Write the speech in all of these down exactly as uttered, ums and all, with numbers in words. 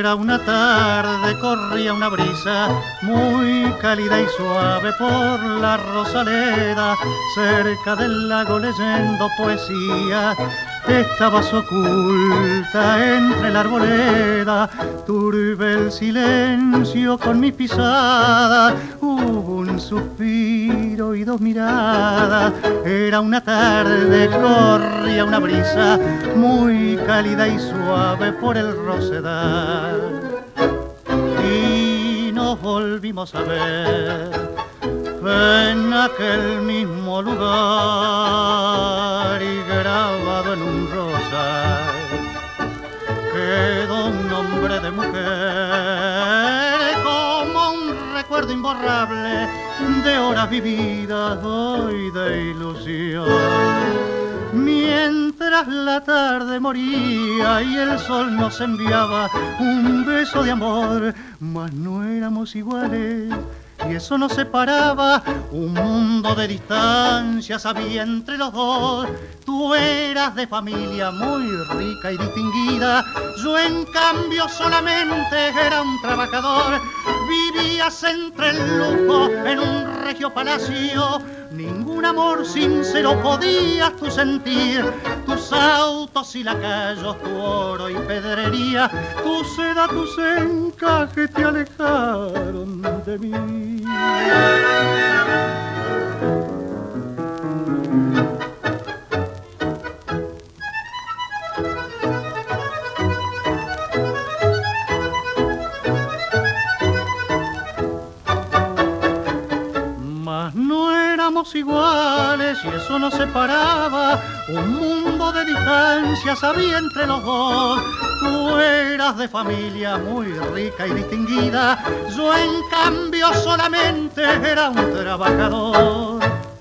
Era una tarde, corría una brisa muy cálida y suave por la Rosaleda, cerca del lago leyendo poesía. Estabas oculta entre la arboleda, turbe el silencio con mi pisada. Hubo un suspiro y dos miradas. Era una tarde, corría una brisa muy cálida y suave por el rosedal. Y nos volvimos a ver en aquel mismo lugar, y grabado en un rosal quedó un nombre de mujer, como un recuerdo imborrable de horas vividas hoy de ilusión. Mientras la tarde moría y el sol nos enviaba un beso de amor, mas no éramos iguales y eso nos separaba. Un mundo de distancias había entre los dos. Tú eras de familia muy rica y distinguida, yo en cambio solamente era un trabajador. Vivías entre el lujo en un regio palacio, ningún amor sincero podías tú sentir. Tus autos y lacayos, tu oro y pedrería, tu seda, tus encajes te alejaron de mí. Mas no éramos iguales y eso nos separaba. Un mundo de distancias había entre los dos. Tú eras de familia muy rica y distinguida, yo en cambio solamente era un trabajador.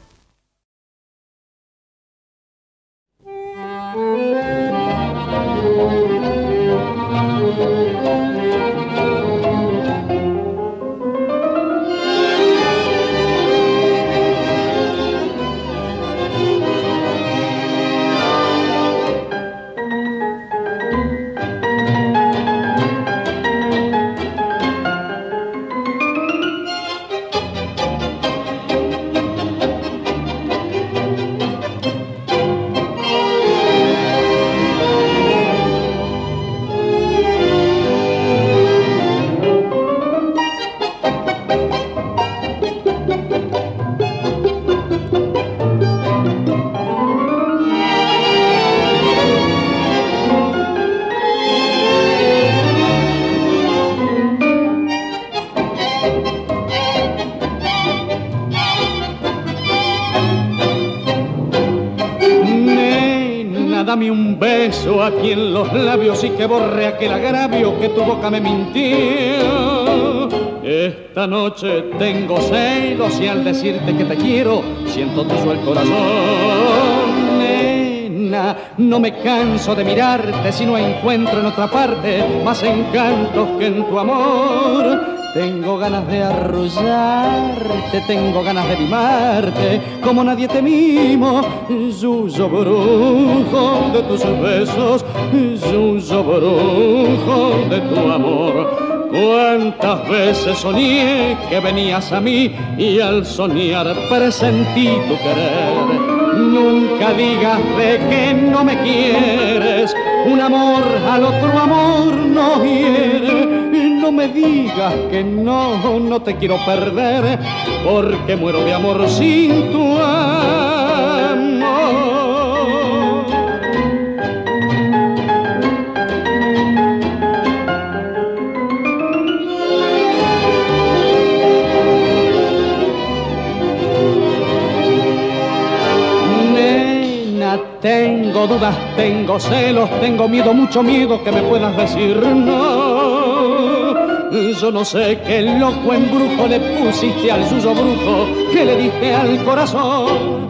Dame un beso aquí en los labios y que borre aquel agravio que tu boca me mintió. Esta noche tengo celos y al decirte que te quiero siento tuyo el corazón. Nena, no me canso de mirarte si no encuentro en otra parte más encantos que en tu amor. Tengo ganas de arrullarte, tengo ganas de mimarte, como nadie te mimo. Yuyo brujo de tus besos, yuyo brujo de tu amor. Cuántas veces soñé que venías a mí y al soñar presentí tu querer. Nunca digas de que no me quieres, un amor al otro amor no hiere. No me digas que no, no te quiero perder, porque muero de amor sin tu amor. Nena, tengo dudas, tengo celos, tengo miedo, mucho miedo que me puedas decir no. Yo no sé qué loco embrujo le pusiste al yuyo brujo que le diste al corazón.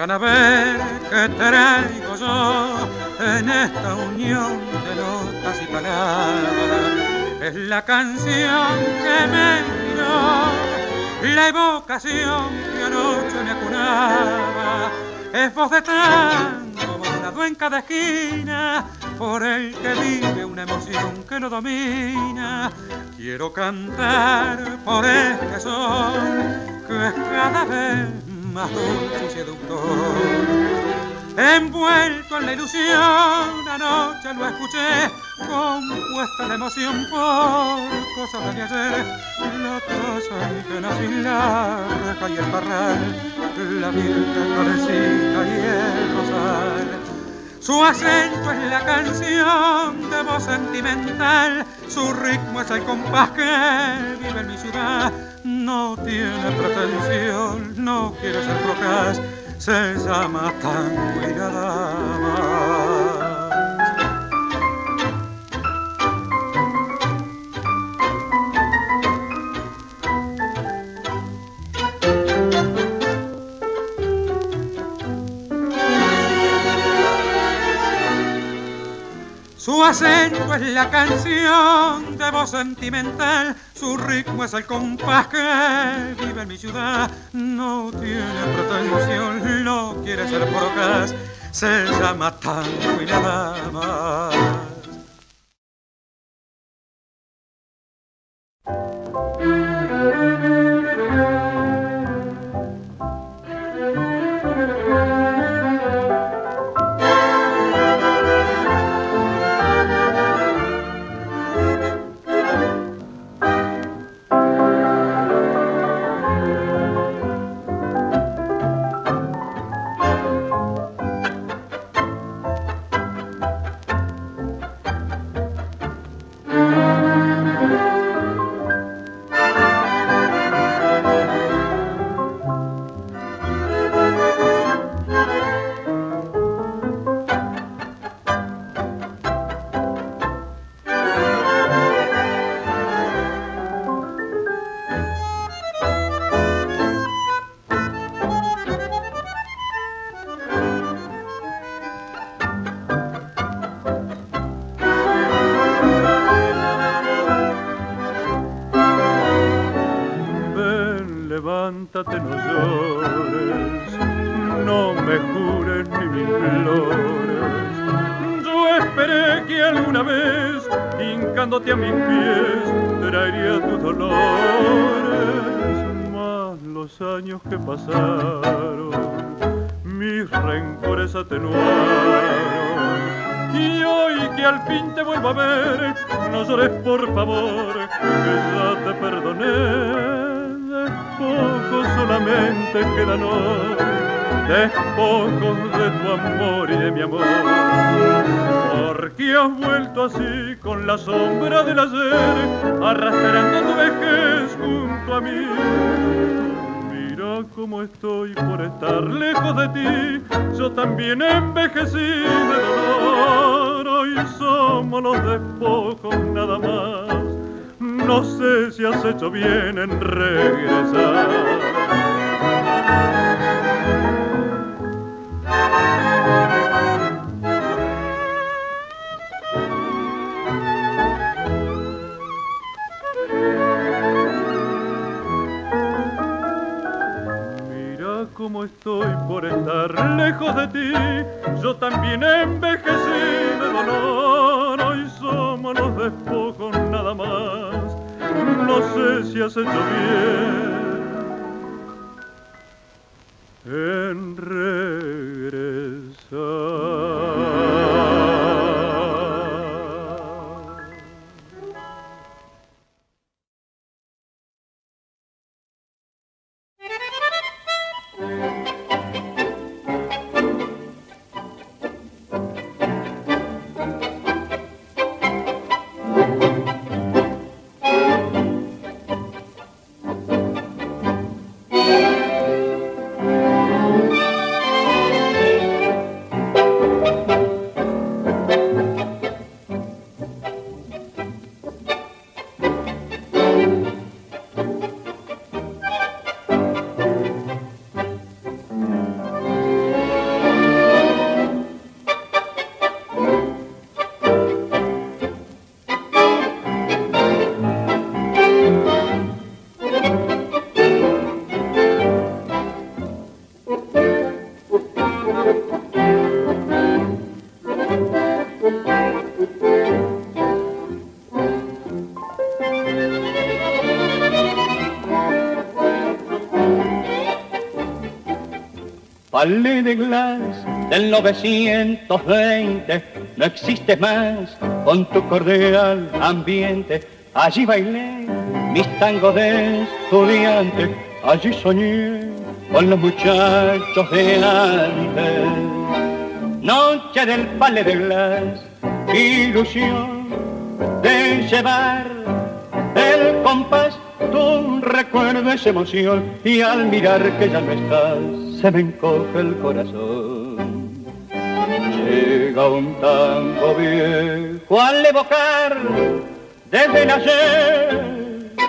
Vengan a ver que traigo yo en esta unión de notas y palabras. Es la canción que me dio, la evocación que anoche me acunaba. Es voz de tango, volado en cada esquina, por el que vive una emoción que lo domina. Quiero cantar por este sol, que es cada vez más dulce y seductor. Envuelto en la ilusión, anoche lo escuché, compuesta de emoción por cosas de ayer. La taza indígena sin la reja y el parral, la virgen florecita y el rosal. Su acento es la canción de voz sentimental, su ritmo es el compás que vive en mi ciudad. No tiene pretensión, no quiere ser procas, se llama tango y nada más. Su acento es la canción de voz sentimental, su ritmo es el compás que vive en mi ciudad. No tiene pretensión, no quiere ser procas, se llama tango y nada más. levántate, no llores, no me jures ni me implores. Yo esperé que alguna vez, hincándote a mis pies, traería tus dolores, mas los años que pasaron, mis rencores atenuaron. Y hoy que al fin te vuelvo a ver, no llores por favor, que ya te perdoné. Despojos solamente quedan hoy, despojos de tu amor y de mi amor. Porque has vuelto así con la sombra del ayer, arrastrando tu vejez junto a mí. Mira cómo estoy por estar lejos de ti, yo también envejecí de dolor. Hoy somos los despojos nada más, no sé si has hecho bien en regresar. Mira cómo estoy por estar lejos de ti, yo también envejecí de dolor. Hoy somos los despojos nada más, no sé si has hecho bien en regresar. Palais de Glace del novecientos veinte, no existe más con tu cordial ambiente. Allí bailé mis tangos de estudiante, allí soñé con los muchachos de antes. Noche del Palais de Glace, ilusión de llevar el compás, tu recuerdo es emoción, y al mirar que ya no estás, se me encoge el corazón. Llega un tango viejo al evocar desde el ayer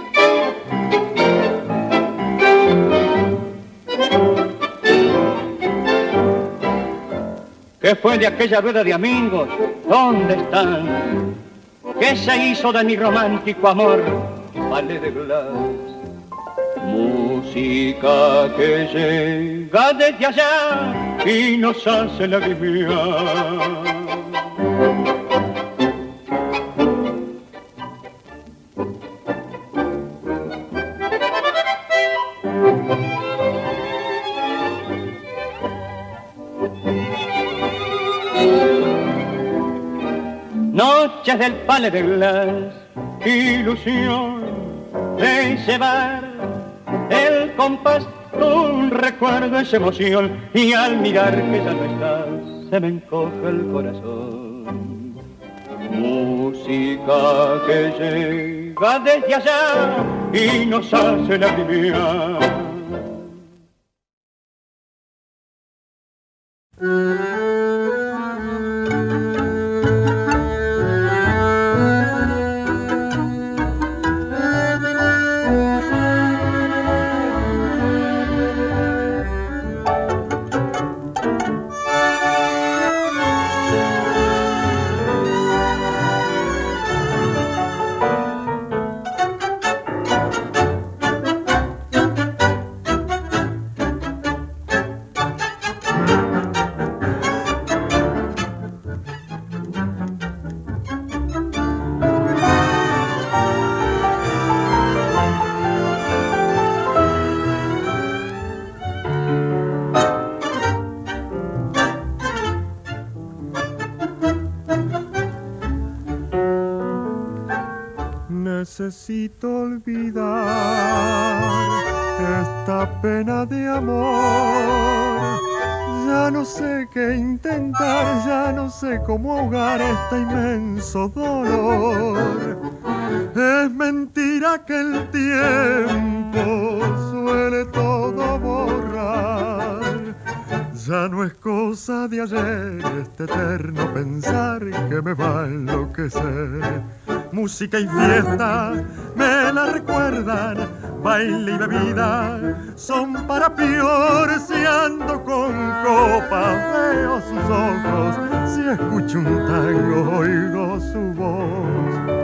¿qué fue de aquella rueda de amigos? ¿Dónde están? ¿Qué se hizo de mi romántico amor? Palais de Glace. Música que llega desde allá y nos hace lagrimear. Noches del Palais de Glace, ilusión de llevar el compás, un recuerdo es emoción, y al mirar que ya no estás, se me encoge el corazón. Música que llega desde allá y nos hace lagrimear. Necesito olvidar esta pena de amor. Ya no sé qué intentar, ya no sé cómo ahogar este inmenso dolor. Es mentira que el tiempo suele todo borrar. Ya no es cosa de ayer este eterno pensar que me va a enloquecer. Música y fiesta me la recuerdan, baile y bebida son para peor. Si ando con copas veo sus ojos, si escucho un tango oigo su voz.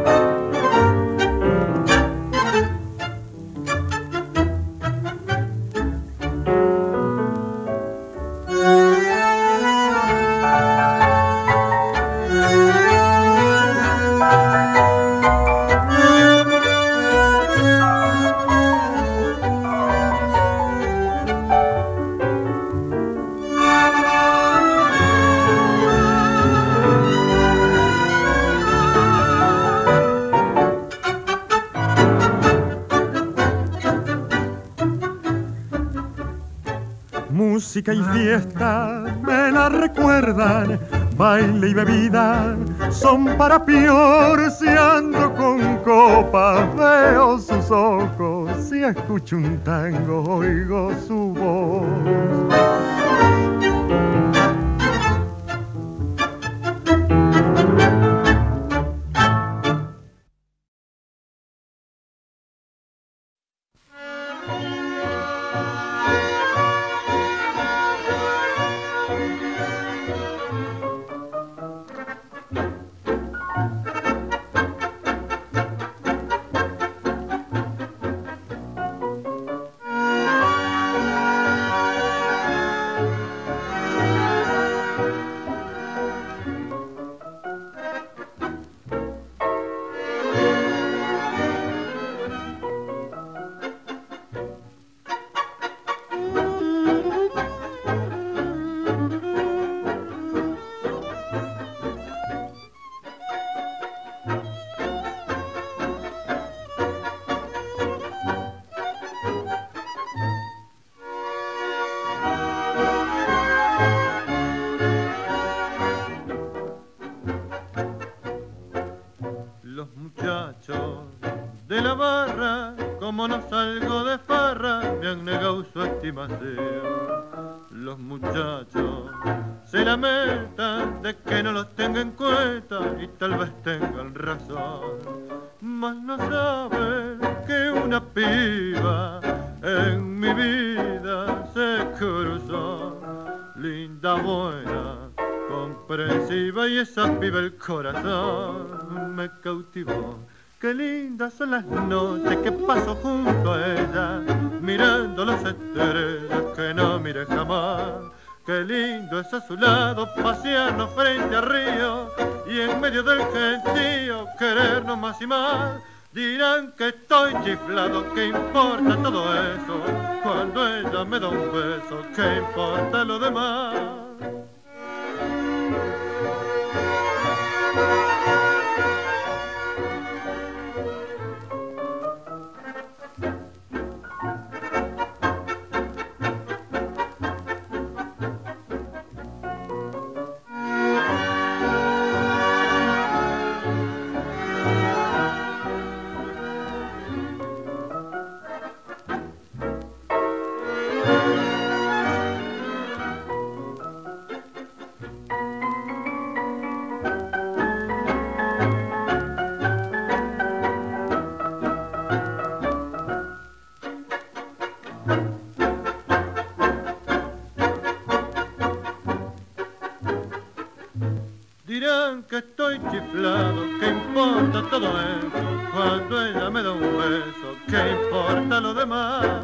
Música y fiesta me la recuerdan, baile y bebida son para peor. Si ando con copas veo sus ojos, si escucho un tango oigo su voz. primacía. Los muchachos se lamentan de que no los tenga en cuenta y tal vez tengan razón, mas no saben que una piba en mi vida se cruzó. Linda, buena, comprensiva y esa piba el corazón me cautivó. Qué lindas son las noches que paso junto a ella, mirando las estrellas que no miré jamás. Qué lindo es a su lado pasearnos frente al río y en medio del gentío querernos más y más. Dirán que estoy chiflado, ¿qué importa todo eso? Cuando ella me da un beso, ¿qué importa lo demás? Dirán que estoy chiflado, ¿qué importa todo eso? Cuando ella me da un beso, ¿qué importa lo demás?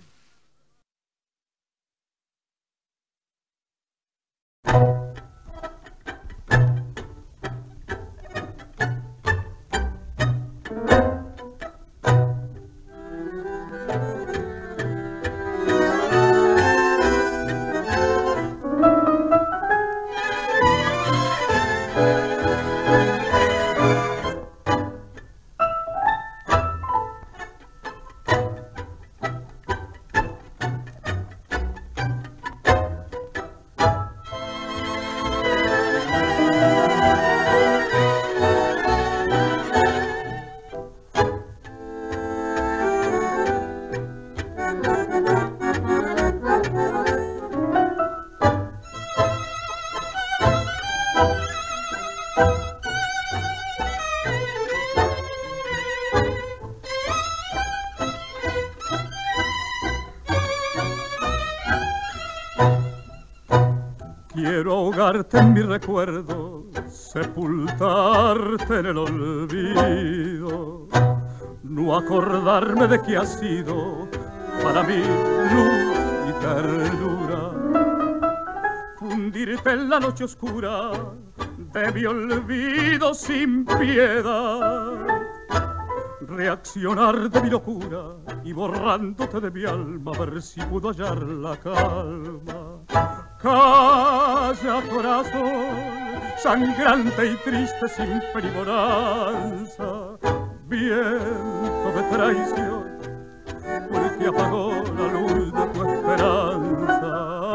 Quiero ahogarte en mi recuerdo, sepultarte en el olvido, no acordarme de que has sido para mí luz y ternura, fundirte en la noche oscura de mi olvido sin piedad, reaccionar de mi locura y borrándote de mi alma ver si puedo hallar la calma. Calla, corazón, sangrante y triste sin perimoranza, viento de traición, porque apagó la luz de tu esperanza.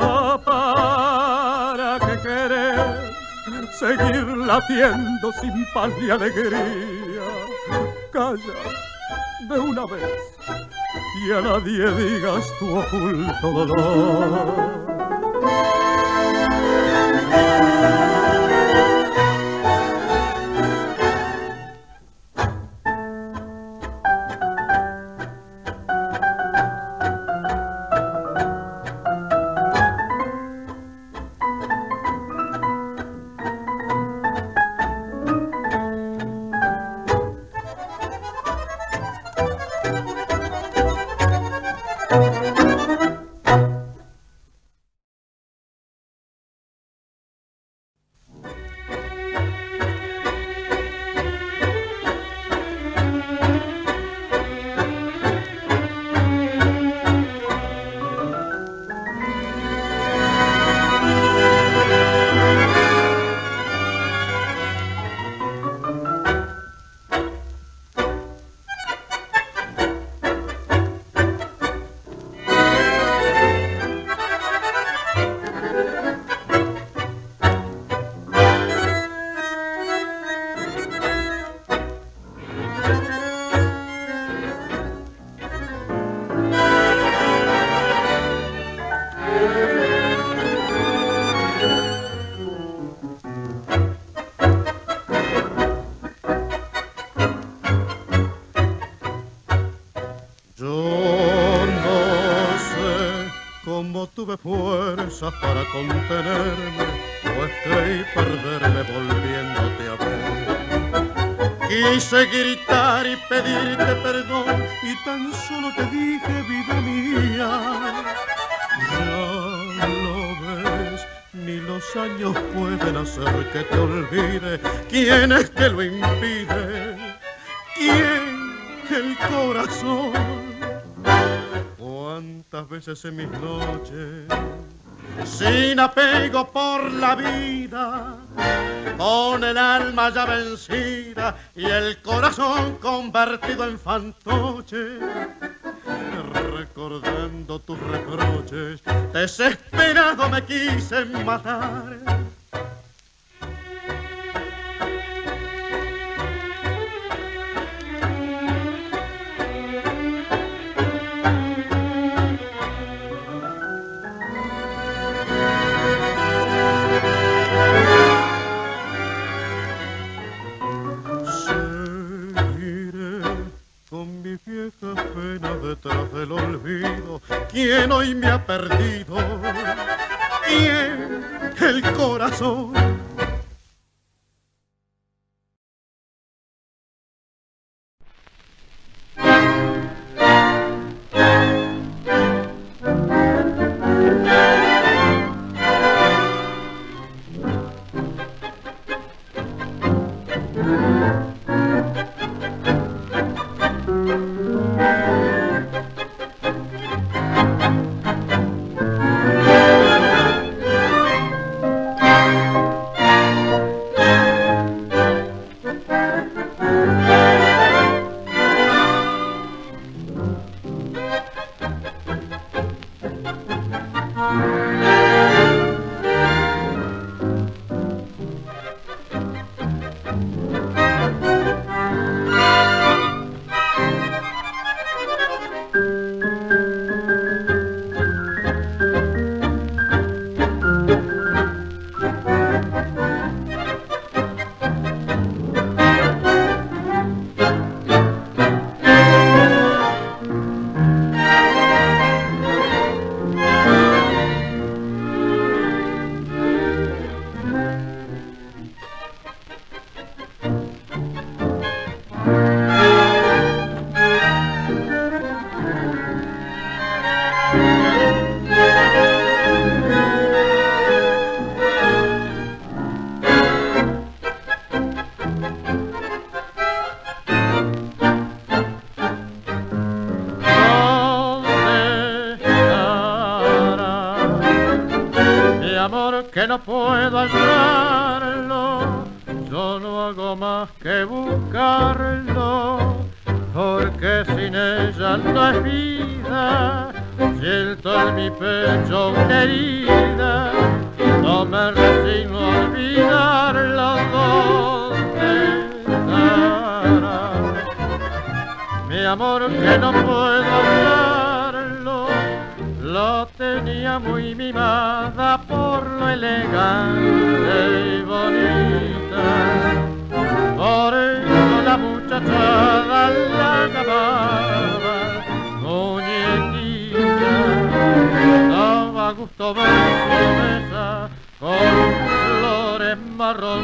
¿Para qué querer seguir latiendo sin paz ni alegría? Calla de una vez y a nadie digas tu oculto dolor. tuve fuerzas para contenerme, pues creí perderme volviéndote a ver. Quise gritar y pedirte perdón y tan solo te dije, vida mía, ya lo ves, ni los años pueden hacer que te olvide. ¿Quién es que lo impide? ¿Quién? El corazón. Cuántas veces en mis noches, sin apego por la vida, con el alma ya vencida y el corazón convertido en fantoche, recordando tus reproches, desesperado me quise matar. Detrás del olvido, ¿quién hoy me ha perdido? ¿Quién? El corazón. Que no puedo hallarlo, yo no hago más que buscarlo, porque sin ella no es vida, siento en mi pecho una herida, no me resigno a olvidarla. ¿Dónde estará mi amor que no puedo hallarlo? Lo tenía muy mimada por lo elegante y bonita, por eso la muchachada la llamaba muñequita. Daba gusto ver su mesa con flores marrón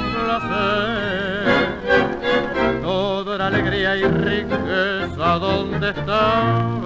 glacé, toda era alegría y riqueza. ¿Dónde está